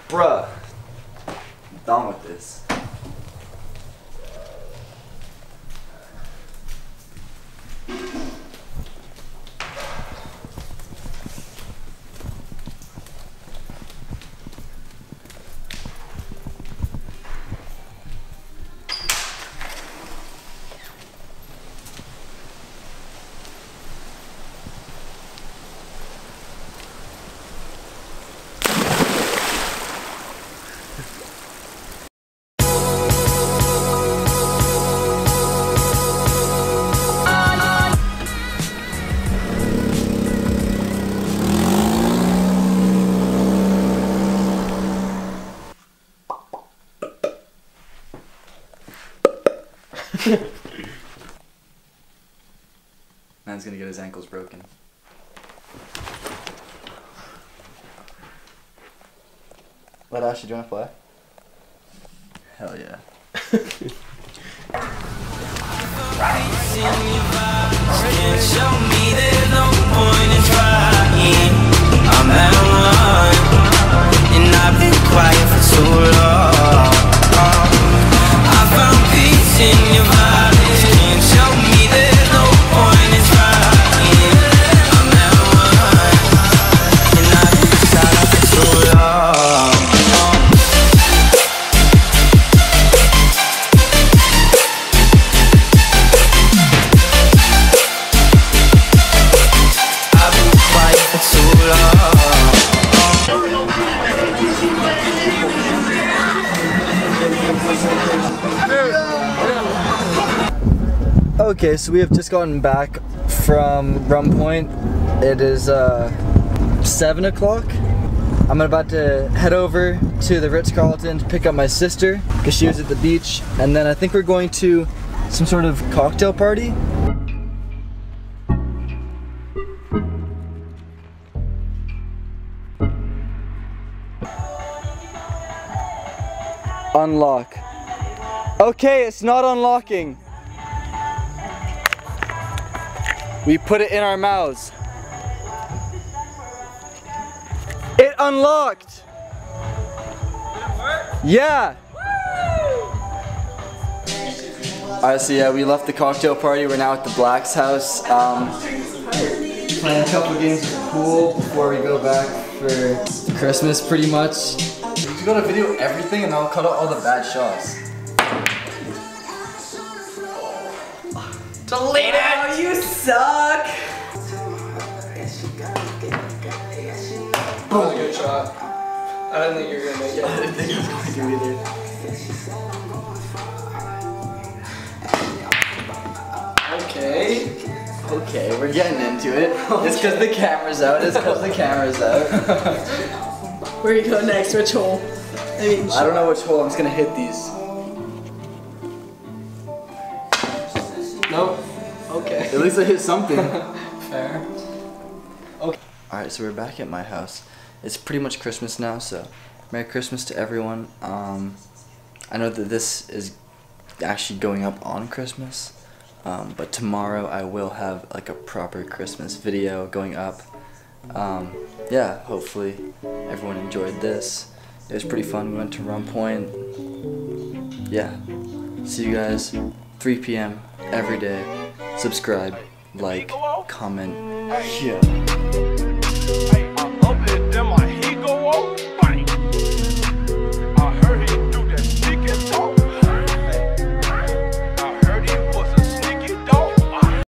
Bruh. I'm done with this. Man's gonna get his ankles broken. What, Ashley, do you wanna play? Hell yeah. Show me there's no point in trying. I'm at one, and I've been quiet for too long. I found peace in your vibes. Can't show me there's no point in trying. I'm at one, and I've been silent for too long. I've been quiet for too long. Okay, so we have just gotten back from Rum Point. It is 7 o'clock. I'm about to head over to the Ritz-Carlton to pick up my sister because she was at the beach, and then I think we're going to some sort of cocktail party. Unlock. Okay, it's not unlocking. We put it in our mouths. It unlocked. Did it work? Yeah. Alright, so yeah, we left the cocktail party. We're now at the Black's house. Playing a couple games of pool before we go back for Christmas, pretty much. You gotta video everything and I'll cut out all the bad shots. Delete it! Oh, you suck! That was a good shot. I didn't think you were gonna make it. I didn't think he was going to either. Okay. Okay, we're getting into it. It's because the camera's out. It's because the camera's out. Where do you go next? Which hole? I don't know which hole. I'm just gonna hit these. Nope. Okay. At least I hit something. Fair. Okay. Alright, so we're back at my house. It's pretty much Christmas now, so Merry Christmas to everyone. I know that this is actually going up on Christmas, but tomorrow I will have like a proper Christmas video going up. Yeah, hopefully everyone enjoyed this. It was pretty fun. We went to Rum Point. Yeah. See you guys 3 p.m. every day. Subscribe, like, comment. Yeah.